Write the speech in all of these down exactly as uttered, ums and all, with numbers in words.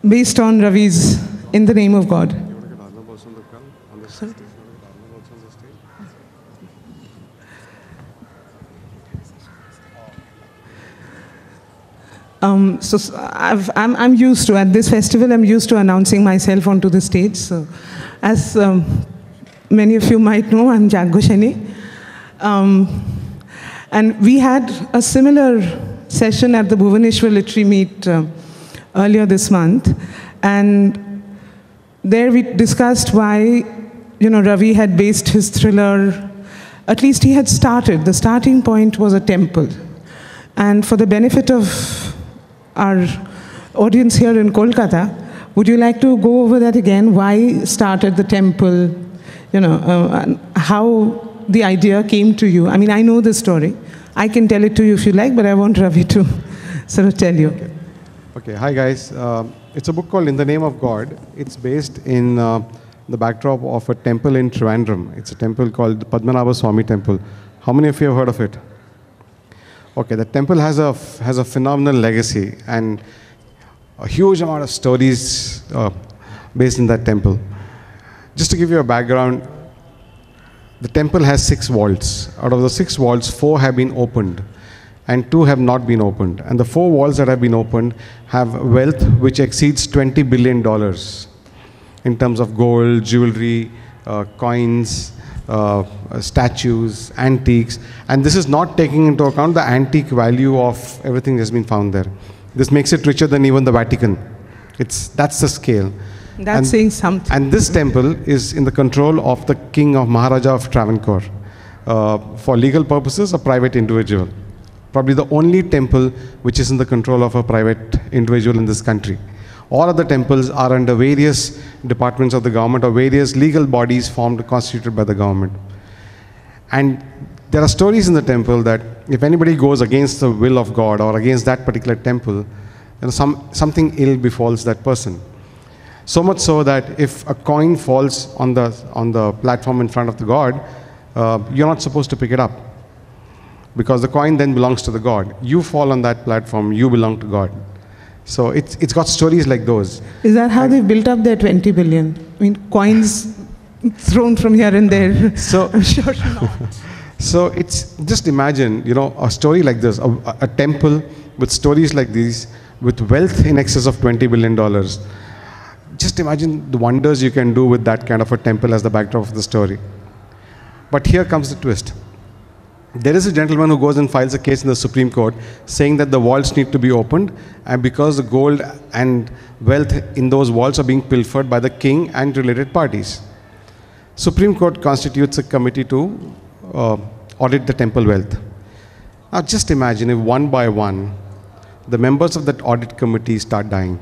based on Ravi's In the Name of God. Um, so I've, I'm, I'm used to, at this festival, I'm used to announcing myself onto the stage. So as um, many of you might know, I'm Yajnaseni. Um, and we had a similar session at the Bhubaneswar Literary Meet uh, earlier this month. And there we discussed why, you know, Ravi had based his thriller, at least he had started. The starting point was a temple. And for the benefit of our audience here in Kolkata, would you like to go over that again? Why started the temple? You know, uh, how the idea came to you? I mean, I know the story. I can tell it to you if you like, but I want Ravi to sort of tell you. Okay, okay. Hi guys. Uh, it's a book called In the Name of God. It's based in uh, the backdrop of a temple in Trivandrum. It's a temple called the Padmanabha Swami Temple. How many of you have heard of it? Okay, the temple has a, has a phenomenal legacy and a huge amount of stories uh, based in that temple. Just to give you a background, the temple has six vaults. Out of the six vaults, four have been opened and two have not been opened. And the four vaults that have been opened have wealth which exceeds twenty billion dollars in terms of gold, jewelry, uh, coins, Uh, statues, antiques, and this is not taking into account the antique value of everything that's been found there. This makes it richer than even the Vatican. It's, that's the scale. That's and, saying something. And this temple is in the control of the king of Maharaja of Travancore. Uh, for legal purposes, a private individual. Probably the only temple which is in the control of a private individual in this country. All other temples are under various departments of the government or various legal bodies formed, constituted by the government. And there are stories in the temple that if anybody goes against the will of God or against that particular temple, you know, some, something ill befalls that person. So much so that if a coin falls on the, on the platform in front of the God, uh, you're not supposed to pick it up. Because the coin then belongs to the God. You fall on that platform, you belong to God. So it's, it's got stories like those. Is that how and they built up their twenty billion? I mean, coins thrown from here and there. So, I'm sure not. So it's, just imagine, you know, a story like this, a, a temple with stories like these, with wealth in excess of twenty billion dollars. Just imagine the wonders you can do with that kind of a temple as the backdrop of the story. But here comes the twist. There is a gentleman who goes and files a case in the Supreme Court saying that the vaults need to be opened, and because the gold and wealth in those vaults are being pilfered by the king and related parties. Supreme Court constitutes a committee to uh, audit the temple wealth. Now just imagine if one by one, the members of that audit committee start dying.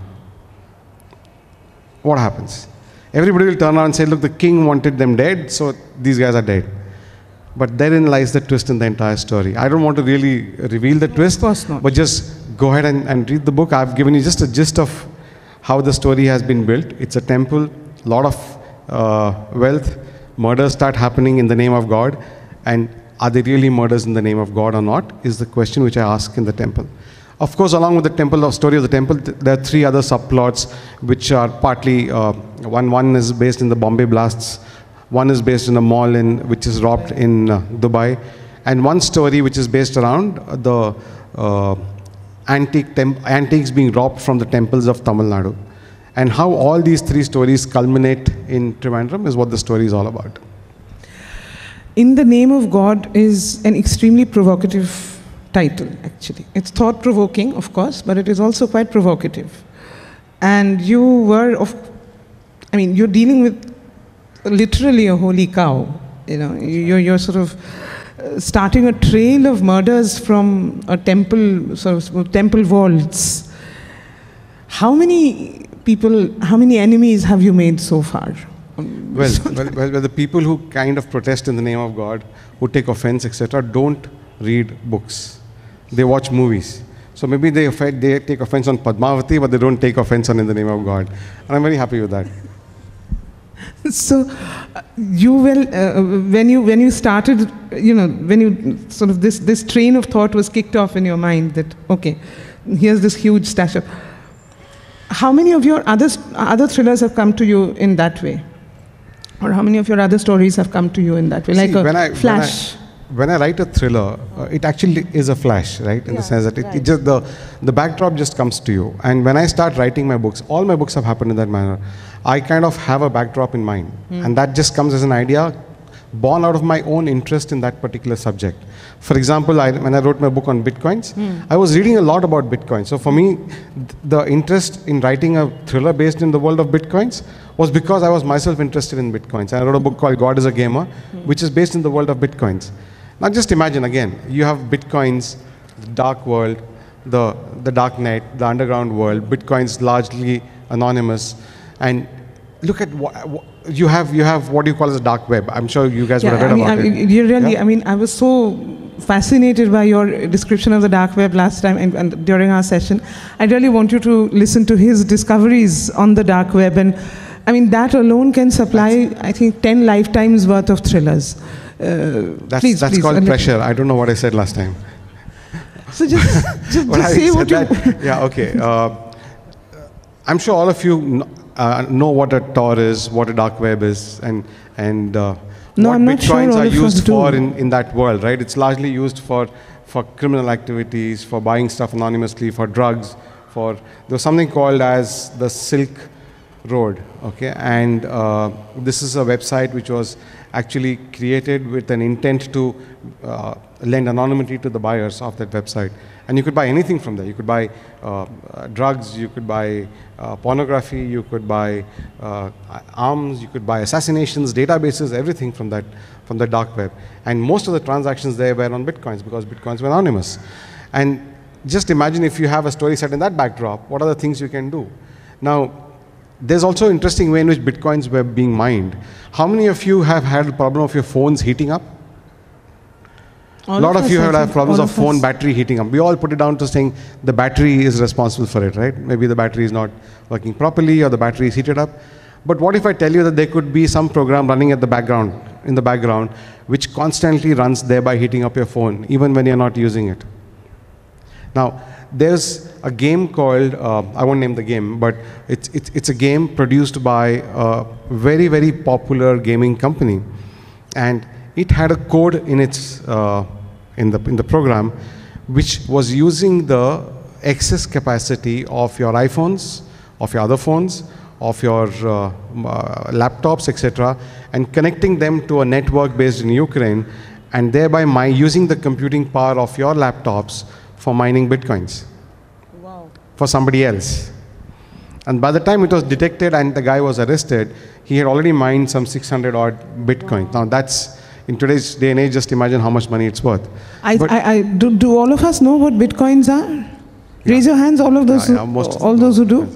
What happens? Everybody will turn around and say, look, the king wanted them dead, so these guys are dead. But therein lies the twist in the entire story. I don't want to really reveal the twist, of course not. But just go ahead and, and read the book. I've given you just a gist of how the story has been built. It's a temple, a lot of uh, wealth, murders start happening in the name of God, and are they really murders in the name of God or not, is the question which I ask in the temple. Of course, along with the temple, the story of the temple, there are three other subplots which are partly, uh, one, one is based in the Bombay blasts, one is based in a mall in, which is robbed in uh, Dubai, and one story which is based around the uh, antique temp antiques being robbed from the temples of Tamil Nadu. And how all these three stories culminate in Trivandrum is what the story is all about. In the Name of God is an extremely provocative title, actually. It's thought-provoking, of course, but it is also quite provocative. And you were, of, I mean, you're dealing with literally a holy cow. You know, you're, you're sort of starting a trail of murders from a temple, sort of temple vaults. How many people, how many enemies have you made so far? Well, well, well, well, the people who kind of protest in the name of God, who take offense, et cetera, don't read books. They watch movies. So maybe they, they take offense on Padmavati, but they don't take offense on In the Name of God. And I'm very happy with that. So, uh, you will, uh, when you when you started, you know, when you sort of this this train of thought was kicked off in your mind that okay, here's this huge stash of. How many of your other, other thrillers have come to you in that way? Or how many of your other stories have come to you in that way? See, like a when I, flash? When I, when I write a thriller, uh, it actually is a flash, right? In Yeah, the sense that it, right. it just, the, the backdrop just comes to you. And when I start writing my books, all my books have happened in that manner. I kind of have a backdrop in mind. Mm. And that just comes as an idea born out of my own interest in that particular subject. For example, I, when I wrote my book on Bitcoins, mm. I was reading a lot about Bitcoin. So for me, th the interest in writing a thriller based in the world of Bitcoins was because I was myself interested in Bitcoins. I wrote a book called God is a Gamer, mm. which is based in the world of Bitcoins. Now just imagine again, you have Bitcoins, the dark world, the, the dark net, the underground world, Bitcoins largely anonymous, and look at what, what you have. You have what you call as a dark web. I'm sure you guys yeah, would have read I mean, about I mean, it. You really, yeah? I mean, I was so fascinated by your description of the dark web last time and, and during our session. I really want you to listen to his discoveries on the dark web, and I mean that alone can supply, that's, I think, ten lifetimes worth of thrillers. Uh, that's please, that's please, called pressure. I don't know what I said last time. So just, just, just say what you. That, yeah. Okay. Uh, I'm sure all of you uh, know what a Tor is, what a dark web is, and and uh, no, what I'm not bitcoins sure are used for do. in, in that world, right? It's largely used for for criminal activities, for buying stuff anonymously, for drugs, for there was something called as the Silk Road, okay? And uh, this is a website which was actually created with an intent to uh, lend anonymity to the buyers of that website. And you could buy anything from there. You could buy uh, uh, drugs, you could buy uh, pornography, you could buy uh, arms, you could buy assassinations, databases, everything from that, from the dark web. And most of the transactions there were on bitcoins because bitcoins were anonymous. And just imagine if you have a story set in that backdrop, what are the things you can do? Now, there's also an interesting way in which bitcoins were being mined. How many of you have had the problem of your phones heating up? A lot of, of you have had problems of, of phone battery heating up. We all put it down to saying the battery is responsible for it, right? Maybe the battery is not working properly or the battery is heated up. But what if I tell you that there could be some program running at the background, in the background, which constantly runs, thereby heating up your phone, even when you're not using it? Now, there's a game called, uh, I won't name the game, but it's, it's, it's a game produced by a very, very popular gaming company. And it had a code in its, uh, in, the, in the program, which was using the excess capacity of your iPhones, of your other phones, of your uh, uh, laptops, et cetera, and connecting them to a network based in Ukraine, and thereby my using the computing power of your laptops for mining bitcoins. Wow. For somebody else. And by the time it was detected and the guy was arrested, he had already mined some six hundred odd bitcoins. Wow. Now that's, in today's day and age, just imagine how much money it's worth. I, I, I, do, do all of us know what bitcoins are? Yeah. Raise your hands, all of those, yeah, yeah, most all those who do.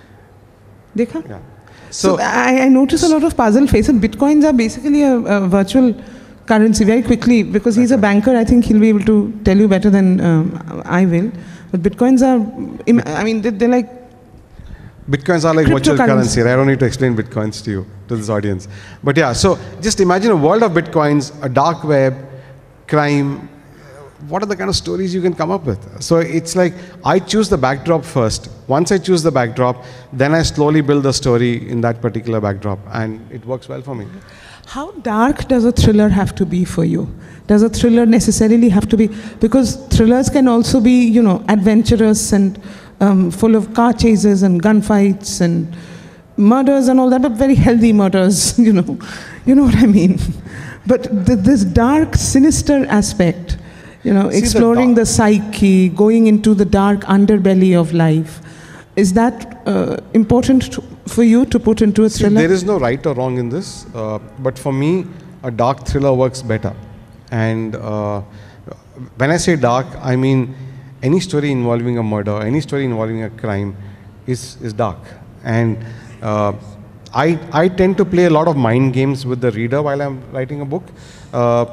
Dekha? Yeah. So, so I, I notice a lot of puzzled faces. Bitcoins are basically a, a virtual currency, very quickly, because he's a banker. I think he'll be able to tell you better than um, I will. But bitcoins are, I mean, they're like Bitcoins are like virtual currency. I don't need to explain bitcoins to you, to this audience. But yeah, so just imagine a world of bitcoins, a dark web, crime. What are the kind of stories you can come up with? So it's like I choose the backdrop first. Once I choose the backdrop, then I slowly build the story in that particular backdrop, and it works well for me. How dark does a thriller have to be for you? Does a thriller necessarily have to be? Because thrillers can also be, you know, adventurous and um, full of car chases and gunfights and murders and all that, but very healthy murders, you know. You know what I mean? But th this dark, sinister aspect, you know, See exploring the, the psyche, going into the dark underbelly of life, is that uh, important to, for you to put into a thriller? See, there is no right or wrong in this, uh, but for me, a dark thriller works better. And uh, when I say dark, I mean any story involving a murder, any story involving a crime is, is dark. And uh, I, I tend to play a lot of mind games with the reader while I'm writing a book. Uh,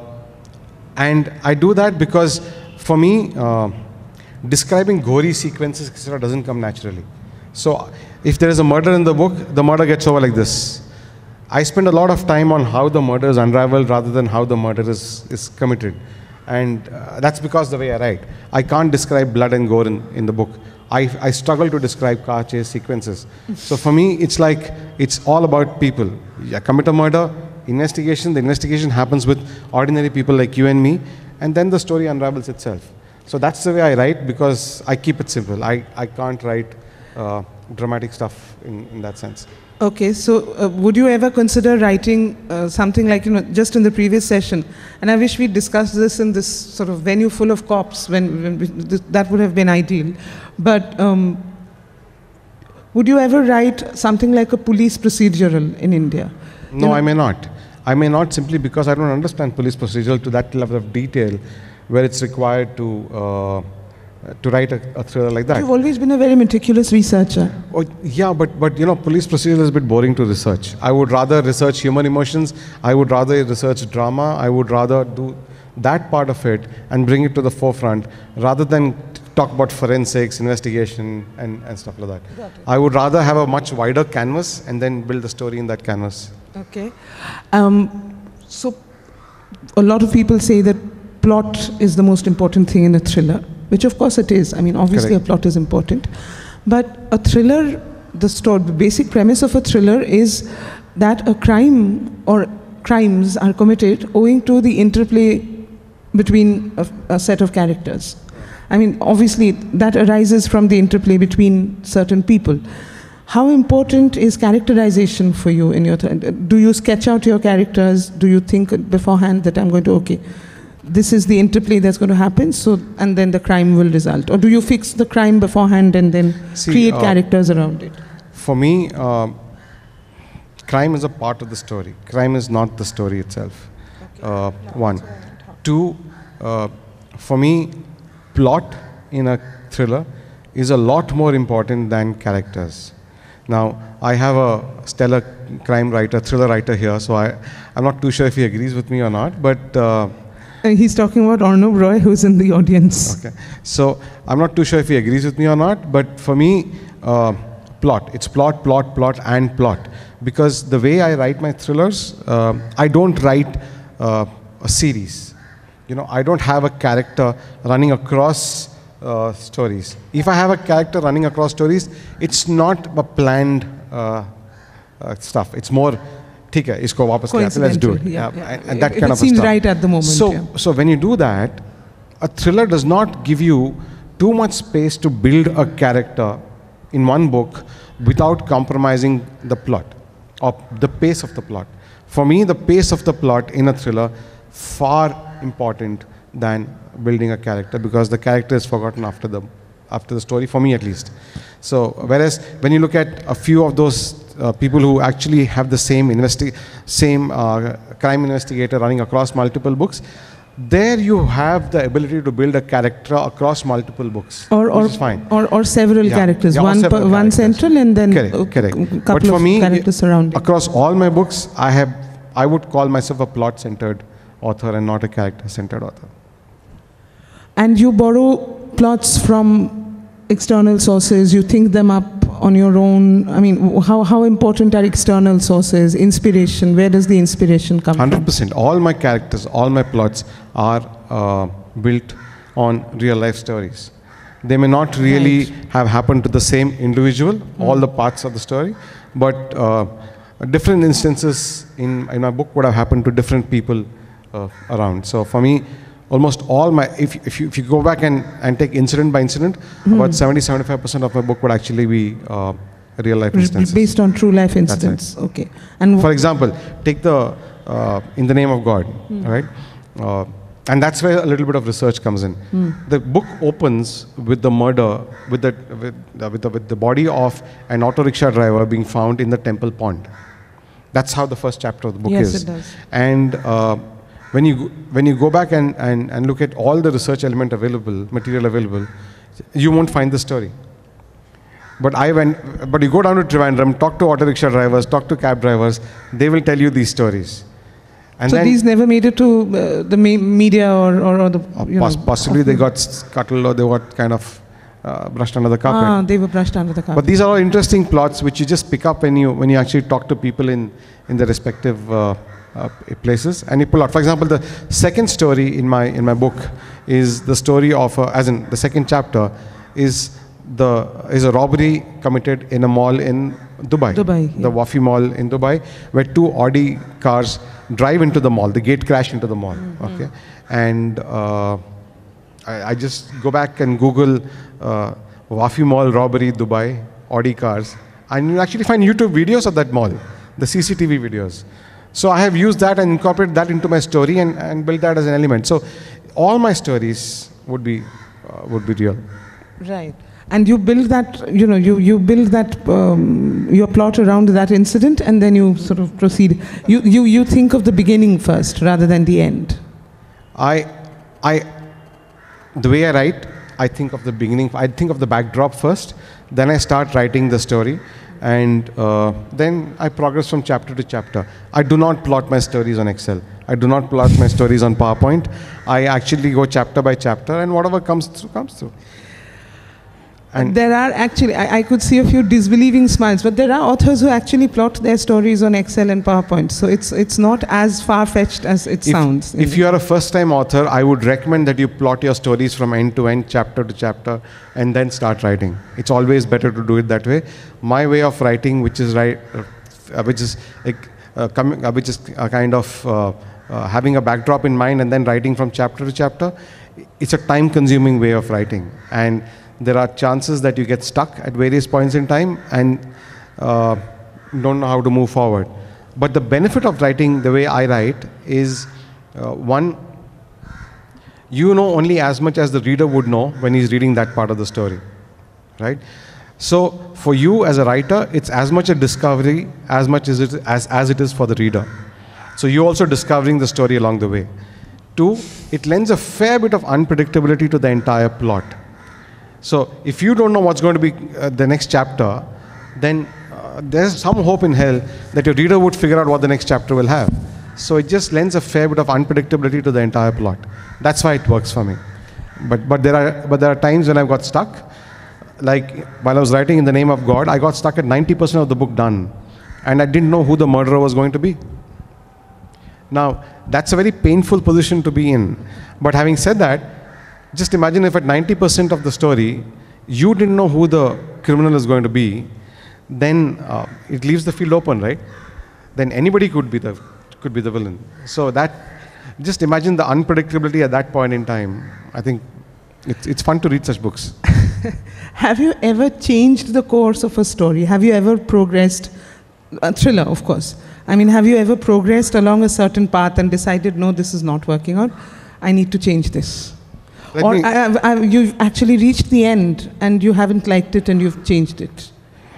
and I do that because, for me, uh, describing gory sequences, et cetera, doesn't come naturally. So if there is a murder in the book, the murder gets over like this. I spend a lot of time on how the murder is unraveled rather than how the murder is, is committed. And uh, that's because the way I write. I can't describe blood and gore in, in the book. I, I struggle to describe car chase sequences. So for me, it's like, it's all about people. You commit a murder, investigation, the investigation happens with ordinary people like you and me, and then the story unravels itself. So that's the way I write, because I keep it simple. I, I can't write uh, dramatic stuff in, in that sense. Okay, so uh, would you ever consider writing uh, something like, you know, just in the previous session, and I wish we discussed this in this sort of venue full of cops, when, when we, th that would have been ideal, but um, would you ever write something like a police procedural in India? No, you know, I may not. I may not, simply because I don't understand police procedural to that level of detail where it's required to uh, to write a, a thriller like that. You've always been a very meticulous researcher. Oh, yeah, but, but you know, police procedural is a bit boring to research. I would rather research human emotions. I would rather research drama. I would rather do that part of it and bring it to the forefront rather than talk about forensics, investigation, and, and stuff like that. Got it. I would rather have a much wider canvas and then build the story in that canvas. Okay. Um, so a lot of people say that plot is the most important thing in a thriller, which of course it is. I mean, obviously Correct. A plot is important. But a thriller, the, story, the basic premise of a thriller is that a crime or crimes are committed owing to the interplay between a, a set of characters. I mean, obviously that arises from the interplay between certain people. How important is characterization for you in your, do you sketch out your characters? Do you think beforehand that I'm going to, okay, this is the interplay that's going to happen, so, and then the crime will result? Or do you fix the crime beforehand and then See, create uh, characters around it? For me, uh, crime is a part of the story. Crime is not the story itself. Okay. Uh, one. Two, uh, for me, plot in a thriller is a lot more important than characters. Now, I have a stellar crime writer, thriller writer here, so I, I'm not too sure if he agrees with me or not, but uh, Uh, he's talking about Arnav Roy, who's in the audience. Okay. So I'm not too sure if he agrees with me or not, but for me, uh, plot. It's plot, plot, plot, and plot. Because the way I write my thrillers, uh, I don't write uh, a series. You know, I don't have a character running across uh, stories. If I have a character running across stories, it's not a planned uh, uh, stuff. It's more, ठीक है, इसको वापस ले आते, let's do it. Yeah, yeah. yeah. And, and that it kind of seems stuff. right at the moment. So, yeah. so when you do that, a thriller does not give you too much space to build a character in one book without compromising the plot or the pace of the plot. For me, the pace of the plot in a thriller far important than building a character, because the character is forgotten after the after the story, for me at least. So whereas when you look at a few of those uh, people who actually have the same investi same uh, crime investigator running across multiple books, there you have the ability to build a character across multiple books, or, or, which is fine. Or, or several yeah. characters, yeah, one, several one characters. central and then correct, a correct. couple But for of me, characters surrounding. Across all my books, I have, I would call myself a plot-centered author and not a character-centered author. And you borrow plots from external sources, you think them up on your own. I mean, how, how important are external sources, inspiration? Where does the inspiration come from? one hundred percent. All my characters, all my plots are uh, built on real-life stories. They may not really right. have happened to the same individual, mm. all the parts of the story, but uh, different instances in, in my book would have happened to different people uh, around. So for me, almost all my, if, if, you, if you go back and, and take incident by incident, mm. about seventy to seventy-five percent of my book would actually be uh, real life instances. Based on true life incidents. Right. Okay. And for example, take the uh, In the Name of God, mm. right? Uh, and that's where a little bit of research comes in. Mm. The book opens with the murder, with the, with, the, with, the, with the body of an auto rickshaw driver being found in the temple pond. That's how the first chapter of the book yes, is. Yes, it does. And uh, when you when you go back and, and, and look at all the research element available, material available, you won't find the story. But I went, but you go down to Trivandrum, talk to auto rickshaw drivers, talk to cab drivers, they will tell you these stories. And so then, these never made it to uh, the media or, or, or the, you poss know, possibly they got scuttled or they got kind of uh, brushed under the carpet. Ah, they were brushed under the carpet. But these are all interesting plots which you just pick up when you when you actually talk to people in in the respective uh, uh, places and you pull out. For example, the second story in my in my book is the story of, uh, as in the second chapter, is the is a robbery committed in a mall in Dubai. Dubai, The yeah. Wafi Mall in Dubai, where two Audi cars drive into the mall. The gate crashed into the mall. Mm-hmm. Okay, and uh, I, I just go back and Google uh, Wafi Mall robbery Dubai Audi cars, and you actually find YouTube videos of that mall, the C C T V videos. So I have used that and incorporated that into my story and, and built that as an element. So all my stories would be uh, would be real. Right. And you build that, you know, you, you build that, um, your plot around that incident, and then you sort of proceed. You, you, you think of the beginning first rather than the end. I, I, the way I write, I think of the beginning, I think of the backdrop first, then I start writing the story, and uh, then I progress from chapter to chapter. I do not plot my stories on Excel. I do not plot my stories on PowerPoint. I actually go chapter by chapter, and whatever comes through, comes through. And there are actually, I, I could see a few disbelieving smiles, but there are authors who actually plot their stories on Excel and PowerPoint. So it's, it's not as far-fetched as it if, sounds. If you are a first-time author, I would recommend that you plot your stories from end to end, chapter to chapter, and then start writing. It's always better to do it that way. My way of writing, which is, right, uh, which is, like, uh, coming, uh, which is a kind of uh, uh, having a backdrop in mind and then writing from chapter to chapter, it's a time-consuming way of writing. And there are chances that you get stuck at various points in time and uh, don't know how to move forward. But the benefit of writing the way I write is, uh, one, you know only as much as the reader would know when he's reading that part of the story, right? So for you as a writer, it's as much a discovery as much as it, as, as it is for the reader. So you're also discovering the story along the way. Two, it lends a fair bit of unpredictability to the entire plot. So if you don't know what's going to be uh, the next chapter, then uh, there's some hope in hell that your reader would figure out what the next chapter will have. So it just lends a fair bit of unpredictability to the entire plot. That's why it works for me. But, but, there are, but there are times when I've got stuck. Like while I was writing In the Name of God, I got stuck at ninety percent of the book done. And I didn't know who the murderer was going to be. Now, that's a very painful position to be in. But having said that, just imagine if at ninety percent of the story, you didn't know who the criminal is going to be, then uh, it leaves the field open, right? Then anybody could be the, could be the villain. So that, just imagine the unpredictability at that point in time. I think it's, it's fun to read such books. Have you ever changed the course of a story? Have you ever progressed, a thriller of course, I mean, have you ever progressed along a certain path and decided, no, this is not working out, I need to change this? Let or me, I, I, I, you've actually reached the end and you haven't liked it and you've changed it.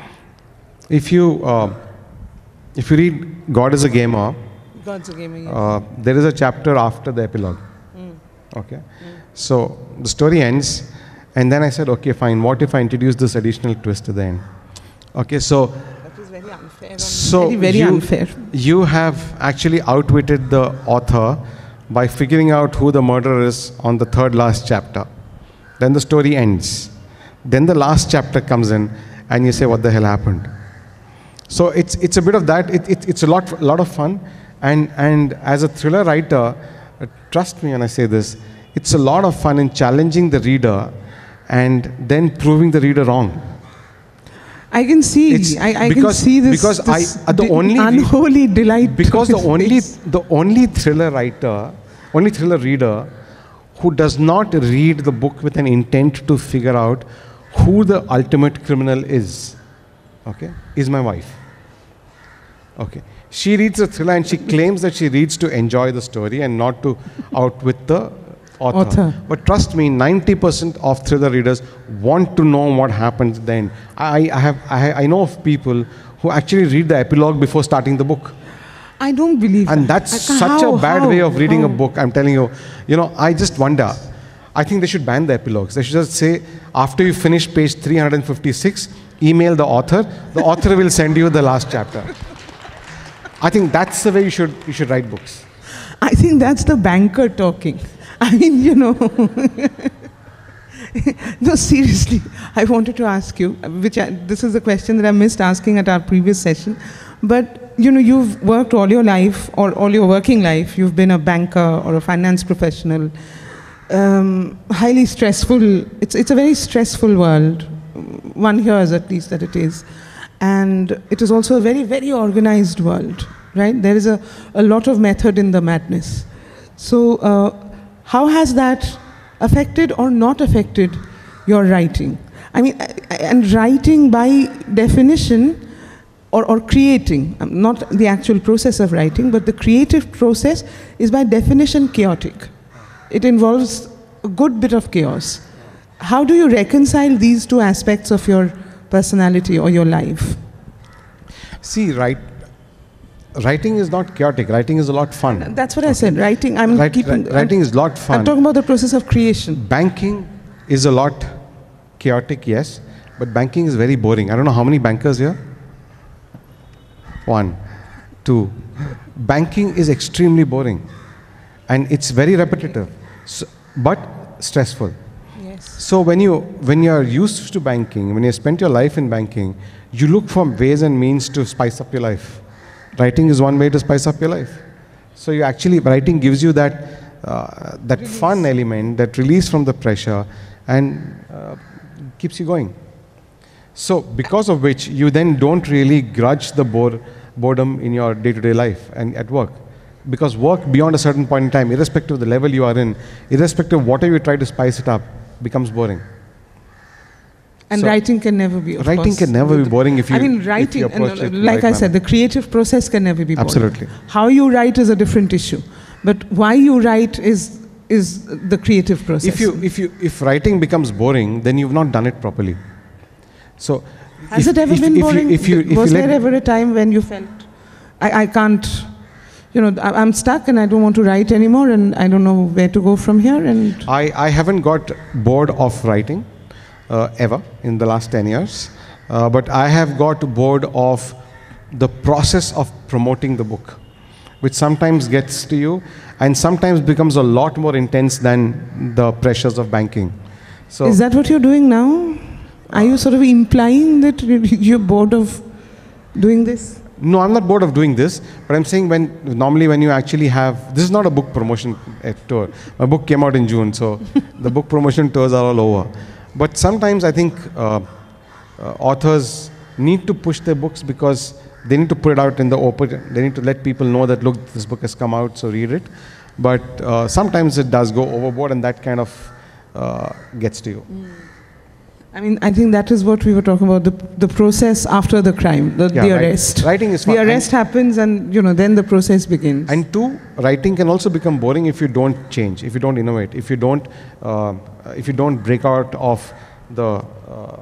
If you, uh, if you read God is a Gamer, God's a Gamer, yes. uh, there is a chapter after the epilogue. Mm. Okay. Mm. So the story ends, and then I said, okay, fine, what if I introduce this additional twist to the end? Okay, so that is very unfair. So very, very you, unfair. You have actually outwitted the author by figuring out who the murderer is on the third last chapter. Then the story ends. Then the last chapter comes in, and you say, what the hell happened? So it's, it's a bit of that. It, it, it's a lot, a lot of fun. And, and as a thriller writer, uh, trust me when I say this, it's a lot of fun in challenging the reader and then proving the reader wrong. I can see, It's I, I because, can see this, because this I, uh, the only unholy delight. Because the only, face. the only thriller writer, only thriller reader who does not read the book with an intent to figure out who the ultimate criminal is, okay, is my wife. Okay. She reads a thriller and she claims that she reads to enjoy the story and not to outwit the author. author. But trust me, ninety percent of thriller readers want to know what happens then. I, I, have, I, I know of people who actually read the epilogue before starting the book. I don't believe and that. that's I, such how, a bad how, way of reading how? a book. I'm telling you, you know, I just wonder. I think they should ban the epilogues. They should just say, after you finish page three hundred fifty-six, email the author. The author will send you the last chapter. I think that's the way you should, you should write books. I think that's the banker talking. I mean, you know. No, seriously, I wanted to ask you, which I, this is a question that I missed asking at our previous session, but you know, you've worked all your life, or all your working life, you've been a banker or a finance professional, um, highly stressful, it's, it's a very stressful world one hears at least that it is. And it is also a very, very organized world, right? There is a, a lot of method in the madness. So uh, how has that affected or not affected your writing? I mean, and writing by definition, or, or creating, not the actual process of writing, but the creative process is by definition chaotic. It involves a good bit of chaos. How do you reconcile these two aspects of your personality or your life? See, write, writing is not chaotic. Writing is a lot fun. That's what okay. I said. Writing, I'm Write, keeping... Writing I'm, is a lot fun. I'm talking about the process of creation. Banking is a lot chaotic, yes, but banking is very boring. I don't know how many bankers here? One, two. Banking is extremely boring, and it's very repetitive, so, but stressful. Yes. So when you when you are used to banking, when you spent your life in banking, you look for ways and means to spice up your life. Writing is one way to spice up your life. So you actually writing gives you that uh, that release. Fun element, that release from the pressure, and uh, keeps you going. So because of which you then don't really grudge the bore, boredom in your day-to-day life and at work. Because work beyond a certain point in time, irrespective of the level you are in, irrespective of whatever you try to spice it up, becomes boring. And so writing can never be, of Writing course, can never be boring if you I mean, writing, and, uh, like I said, the creative process can never be boring. Absolutely. How you write is a different issue. But why you write is, is the creative process. If, you, if, you, if writing becomes boring, then you've not done it properly. So, Has if, it ever if, been if boring? You, if you, if Was you there ever a time when you felt, I, I can't, you know, I, I'm stuck and I don't want to write anymore and I don't know where to go from here? And I, I haven't got bored of writing uh, ever in the last ten years. Uh, but I have got bored of the process of promoting the book, which sometimes gets to you and sometimes becomes a lot more intense than the pressures of banking. So, is that what you're doing now? Are you sort of implying that you're bored of doing this? No, I'm not bored of doing this, but I'm saying when normally when you actually have, this is not a book promotion uh, tour. My book came out in June, so the book promotion tours are all over. But sometimes I think uh, uh, authors need to push their books because they need to put it out in the open. They need to let people know that, look, this book has come out, so read it. But uh, sometimes it does go overboard and that kind of uh, gets to you. Mm. I mean, I think that is what we were talking about, the, the process after the crime, the, yeah, the arrest. Writing, writing is fun. The arrest and happens and, you know, then the process begins. And two, writing can also become boring if you don't change, if you don't innovate, if you don't, uh, if you don't break out of the, uh,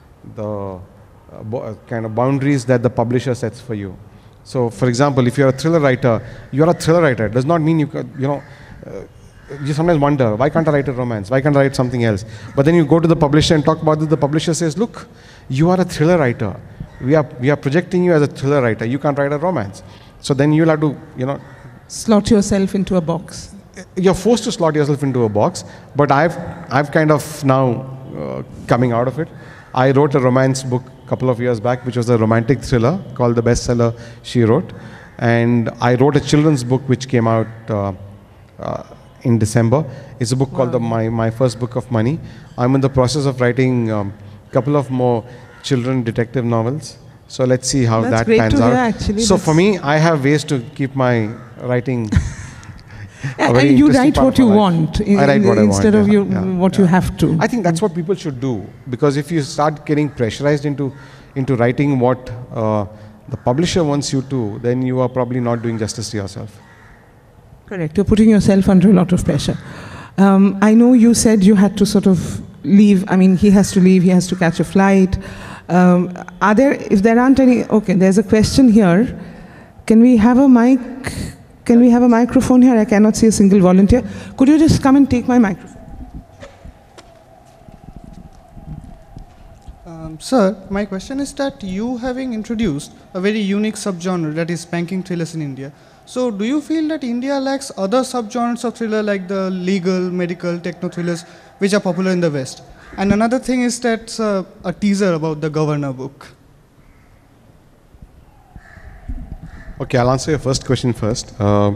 the uh, kind of boundaries that the publisher sets for you. So, for example, if you're a thriller writer, you're a thriller writer. It does not mean you, you know, uh, you sometimes wonder, why can't I write a romance? Why can't I write something else? But then you go to the publisher and talk about it. The publisher says, look, you are a thriller writer. We are, we are projecting you as a thriller writer. You can't write a romance. So then you'll have to, you know... slot yourself into a box. You're forced to slot yourself into a box. But I've, I've kind of now uh, coming out of it. I wrote a romance book a couple of years back, which was a romantic thriller called The Bestseller She Wrote. And I wrote a children's book which came out uh, uh, in December. It's a book wow. called the, my, my First Book of Money. I'm in the process of writing a um, couple of more children detective novels. So let's see how That's that great pans to hear, out. actually. So That's for me, I have ways to keep my writing. And you write what you want, in, I write what instead I of want, yeah, you, yeah, what yeah. you have to. I think that's what people should do, because if you start getting pressurized into, into writing what uh, the publisher wants you to, then you are probably not doing justice to yourself. Correct. You're putting yourself under a lot of pressure. Um, I know you said you had to sort of leave. I mean, he has to leave. He has to catch a flight. Um, are there, if there aren't any, okay, there's a question here. Can we have a mic? Can we have a microphone here? I cannot see a single volunteer. Could you just come and take my microphone? Um, sir, my question is that you having introduced a very unique subgenre, that is banking thrillers in India. So do you feel that India lacks other subgenres of thriller like the legal, medical, techno thrillers which are popular in the West? And another thing is that uh, a teaser about the Governor book. Okay, I'll answer your first question first. Uh,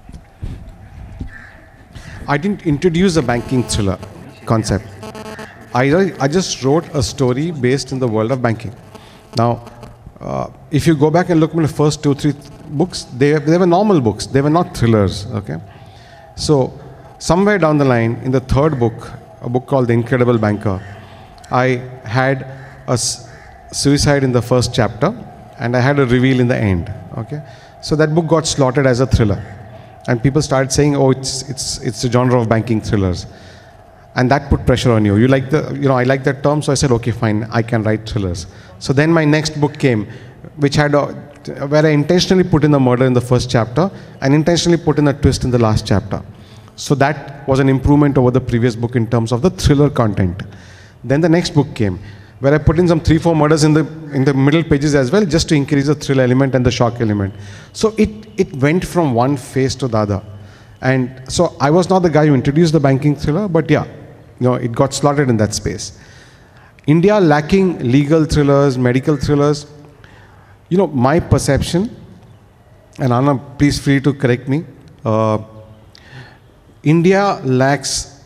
I didn't introduce the banking thriller concept. I, I just wrote a story based in the world of banking. Now, uh, if you go back and look at the first two, three books, they, they were normal books. They were not thrillers, okay? So, somewhere down the line, in the third book, a book called The Incredible Banker, I had a s- suicide in the first chapter, and I had a reveal in the end, okay? So that book got slotted as a thriller. And people started saying, oh, it's, it's, it's a genre of banking thrillers. And that put pressure on you. You like the, you know, I like that term, so I said, okay, fine, I can write thrillers. So then my next book came, which had a, where I intentionally put in the murder in the first chapter and intentionally put in a twist in the last chapter. So that was an improvement over the previous book in terms of the thriller content. Then the next book came, where I put in some three, four murders in the in the middle pages as well, just to increase the thrill element and the shock element. So it it went from one phase to the other. And so I was not the guy who introduced the banking thriller, but yeah, you know, it got slotted in that space. India lacking legal thrillers, medical thrillers. You know, my perception, and Anna, please free to correct me, uh, India lacks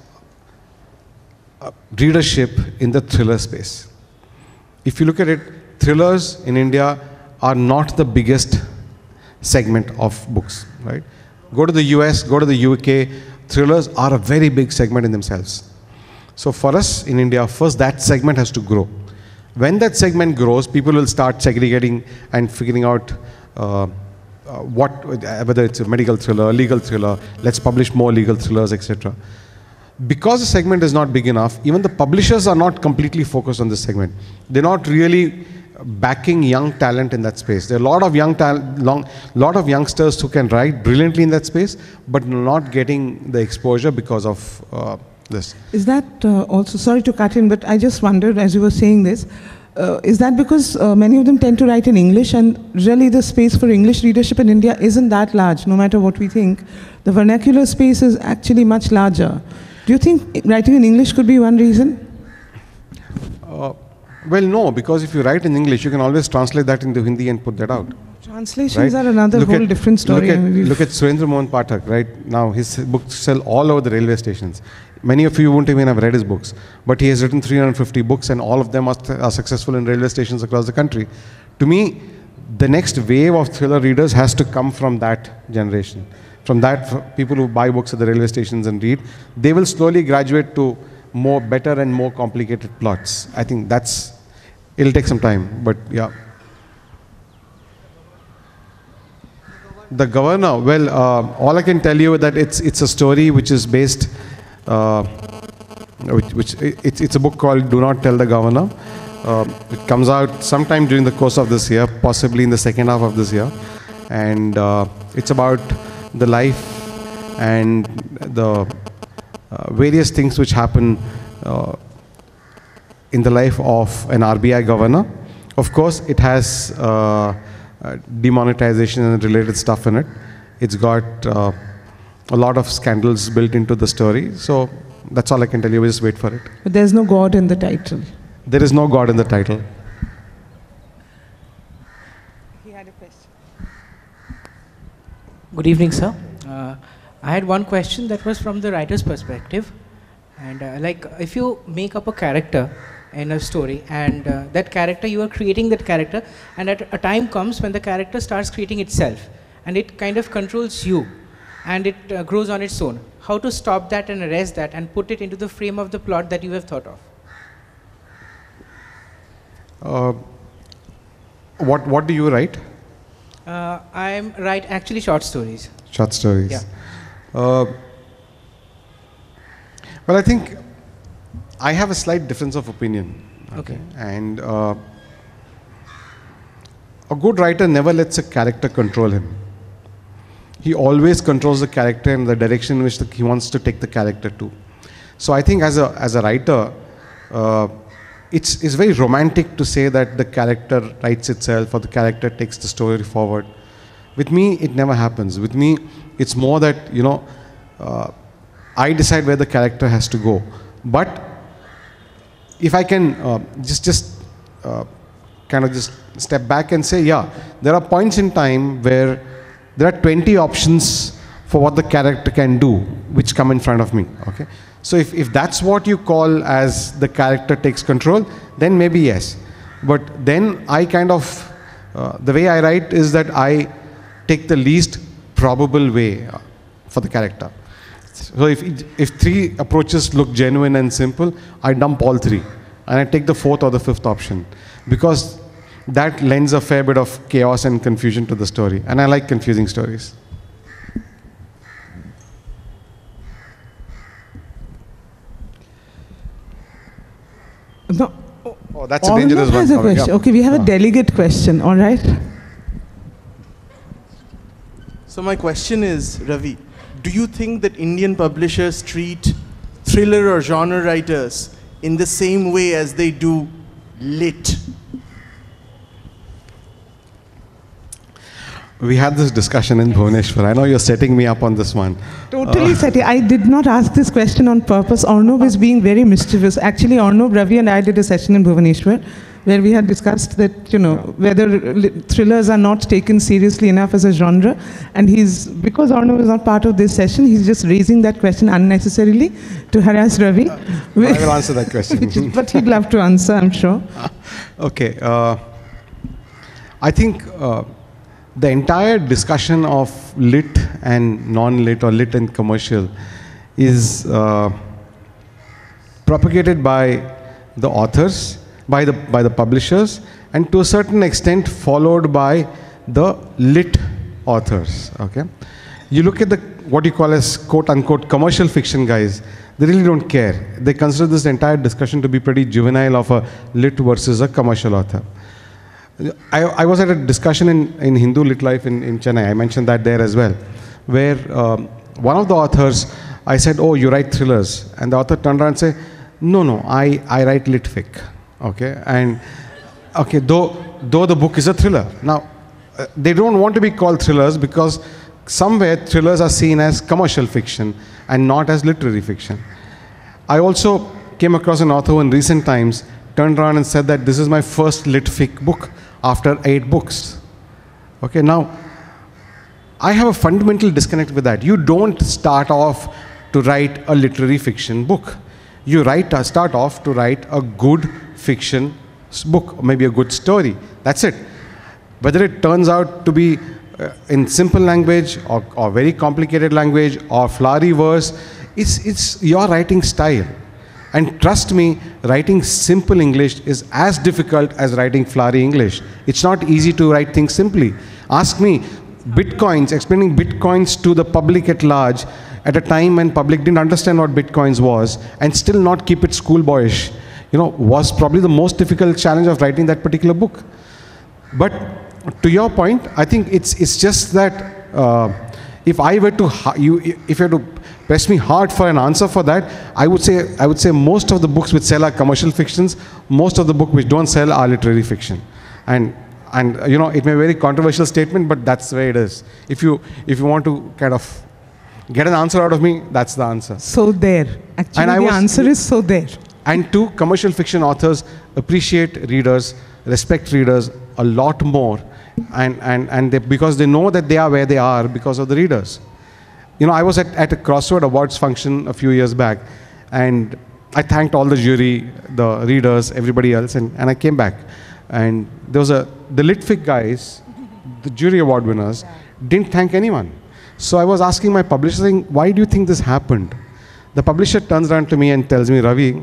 uh, readership in the thriller space. If you look at it, thrillers in India are not the biggest segment of books, right? Go to the U S, go to the U K, thrillers are a very big segment in themselves. So for us in India, first that segment has to grow. When that segment grows, people will start segregating and figuring out uh, uh, what, whether it's a medical thriller, a legal thriller, let's publish more legal thrillers, et cetera. Because the segment is not big enough, even the publishers are not completely focused on this segment. They're not really backing young talent in that space. There are a lot of young talent, long, lot of youngsters who can write brilliantly in that space, but not getting the exposure because of uh, this. Is that uh, also, sorry to cut in, but I just wondered as you were saying this, uh, is that because uh, many of them tend to write in English, and really the space for English readership in India isn't that large, no matter what we think. The vernacular space is actually much larger. Do you think writing in English could be one reason? Uh, well, no, because if you write in English, you can always translate that into Hindi and put that out. Translations right? are another look whole at, different story. Look at, look at Surendra Mohan Pathak, right? Now his books sell all over the railway stations. Many of you won't even have read his books, but he has written three hundred fifty books, and all of them are, are successful in railway stations across the country. To me, the next wave of thriller readers has to come from that generation. From that, people who buy books at the railway stations and read, they will slowly graduate to more better and more complicated plots. I think that's, it'll take some time, but yeah. The Governor, well, uh, all I can tell you is that it's it's a story which is based, uh, which, which it's it's a book called Do Not Tell the Governor. Uh, it comes out sometime during the course of this year, possibly in the second half of this year, and uh, it's about the life and the uh, various things which happen uh, in the life of an R B I governor. Of course, it has uh, uh, demonetization and related stuff in it. It's got uh, a lot of scandals built into the story. So that's all I can tell you. Just wait for it. But there's no God in the title. There is no God in the title. He had a question. Good evening, sir. Uh, I had one question that was from the writer's perspective. And uh, like, if you make up a character in a story, and uh, that character, you are creating that character, and at a time comes when the character starts creating itself, and it kind of controls you, and it uh, grows on its own. How to stop that and arrest that and put it into the frame of the plot that you have thought of? Uh, what what do you write? Uh, I write actually short stories. Short stories. Yeah. Uh, well, I think I have a slight difference of opinion. Okay. okay. And uh, a good writer never lets a character control him. He always controls the character in the direction in which the, he wants to take the character to. So I think as a as a writer, uh, it's it's very romantic to say that the character writes itself or the character takes the story forward. With me, it never happens. With me, it's more that, you know, uh, I decide where the character has to go. But if I can uh, just just uh, kind of just step back and say, yeah, there are points in time where there are twenty options for what the character can do, which come in front of me. Okay, So if, if that's what you call as the character takes control, then maybe yes. But then I kind of, uh, the way I write is that I take the least probable way uh, for the character. So if, if three approaches look genuine and simple, I dump all three. And I take the fourth or the fifth option. Because that lends a fair bit of chaos and confusion to the story. And I like confusing stories. No. Oh, that's a dangerous one. Has a question. Okay, we have a delegate question, all right? So my question is, Ravi, do you think that Indian publishers treat thriller or genre writers in the same way as they do lit? We had this discussion in Bhubaneswar. I know you're setting me up on this one. Totally uh, setting. I did not ask this question on purpose. Arnob is being very mischievous. Actually, Arnob, Ravi and I did a session in Bhubaneswar where we had discussed that, you know, yeah. whether thrillers are not taken seriously enough as a genre. And he's, because Arnob is not part of this session, he's just raising that question unnecessarily to harass Ravi. Uh, I will answer that question. is, but he'd love to answer, I'm sure. Okay. Uh, I think uh, the entire discussion of lit and non-lit or lit and commercial is uh, propagated by the authors, by the, by the publishers, and to a certain extent followed by the lit authors. Okay? You look at the what you call as quote-unquote commercial fiction guys, they really don't care. They consider this entire discussion to be pretty juvenile of a lit versus a commercial author. I, I was at a discussion in, in Hindu Lit Life in, in Chennai, I mentioned that there as well, where um, one of the authors, I said, oh, you write thrillers. And the author turned around and said, no, no, I, I write lit fic. Okay, and okay, though, though the book is a thriller. Now, uh, they don't want to be called thrillers because somewhere thrillers are seen as commercial fiction and not as literary fiction. I also came across an author who in recent times turned around and said that this is my first lit fic book after eight books. Okay, now, I have a fundamental disconnect with that. You don't start off to write a literary fiction book. You write, uh, start off to write a good fiction book, or maybe a good story. That's it. Whether it turns out to be uh, in simple language or, or very complicated language or flowery verse, it's, it's your writing style. And trust me, writing simple English is as difficult as writing flowery English. It's not easy to write things simply. Ask me, bitcoins, explaining bitcoins to the public at large at a time when public didn't understand what bitcoins was and still not keep it schoolboyish, you know, was probably the most difficult challenge of writing that particular book. But to your point, I think it's it's just that uh, if I were to you if you were to press me hard for an answer for that, I would say I would say most of the books which sell are commercial fictions. Most of the books which don't sell are literary fiction, and and uh, you know, it may be a very controversial statement, but that's the way it is. If you if you want to kind of get an answer out of me, that's the answer. So there, actually, and the was, answer is so there. And two, commercial fiction authors appreciate readers, respect readers a lot more, and, and, and they, because they know that they are where they are because of the readers. You know, I was at, at a Crossroad Awards function a few years back, and I thanked all the jury, the readers, everybody else, and, and I came back. And there was a, the Litfic guys, the jury award winners, didn't thank anyone. So I was asking my publisher, saying, why do you think this happened? The publisher turns around to me and tells me, Ravi,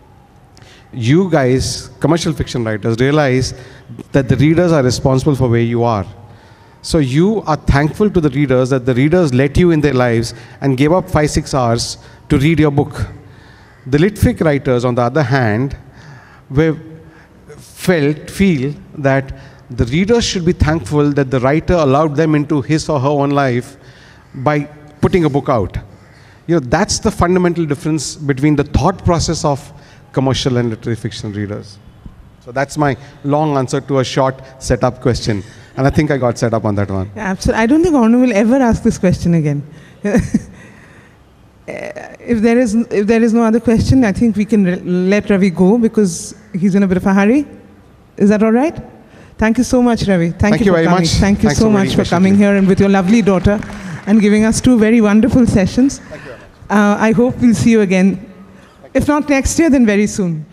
you guys, commercial fiction writers, realize that the readers are responsible for where you are. So you are thankful to the readers that the readers let you in their lives and gave up five, six hours to read your book. The Litfic writers, on the other hand, were felt, feel that the readers should be thankful that the writer allowed them into his or her own life by putting a book out. You know, that's the fundamental difference between the thought process of commercial and literary fiction readers. So that's my long answer to a short setup question. And I think I got set up on that one. Yeah, absolutely. I don't think Arno will ever ask this question again. If there is if there is no other question, I think we can let Ravi go because he's in a bit of a hurry. Is that all right? Thank you so much, Ravi. Thank, Thank you, you for very coming. much. Thank you Thanks so for much for coming patiently. here and with your lovely daughter and giving us two very wonderful sessions. Thank you very much. Uh, I hope we'll see you again If not next year, then very soon.